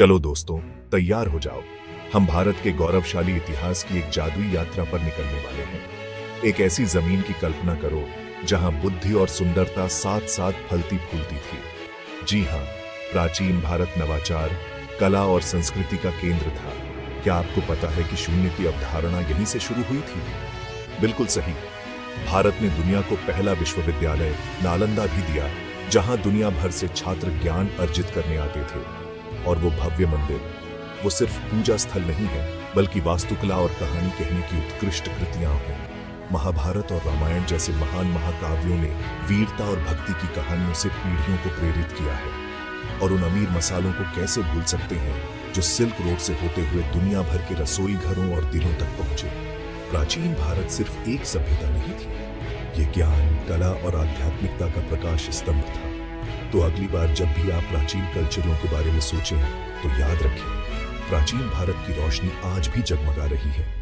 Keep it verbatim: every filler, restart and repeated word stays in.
चलो दोस्तों, तैयार हो जाओ। हम भारत के गौरवशाली इतिहास की एक जादुई यात्रा पर निकलने वाले हैं। एक ऐसी जमीन की कल्पना करो जहां बुद्धि और सुंदरता साथ साथ फलती फूलती थी। जी हां, प्राचीन भारत नवाचार, कला और संस्कृति का केंद्र था। क्या आपको पता है कि शून्य की अवधारणा यहीं से शुरू हुई थी? बिल्कुल सही। भारत ने दुनिया को पहला विश्वविद्यालय नालंदा भी दिया, जहां दुनिया भर से छात्र ज्ञान अर्जित करने आते थे। और वो भव्य मंदिर, वो सिर्फ पूजा स्थल नहीं है, बल्कि वास्तुकला और कहानी कहने की उत्कृष्ट कृतियां हैं। महाभारत और रामायण जैसे महान महाकाव्यों ने वीरता और भक्ति की कहानियों से पीढ़ियों को प्रेरित किया है। और उन अमीर मसालों को कैसे भूल सकते हैं जो सिल्क रोड से होते हुए दुनिया भर के रसोई घरों और दिलों तक पहुंचे। प्राचीन भारत सिर्फ एक सभ्यता नहीं थी, ये ज्ञान, कला और आध्यात्मिकता का प्रकाश स्तंभ था। तो अगली बार जब भी आप प्राचीन कल्चरों के बारे में सोचें, तो याद रखें, प्राचीन भारत की रोशनी आज भी जगमगा रही है।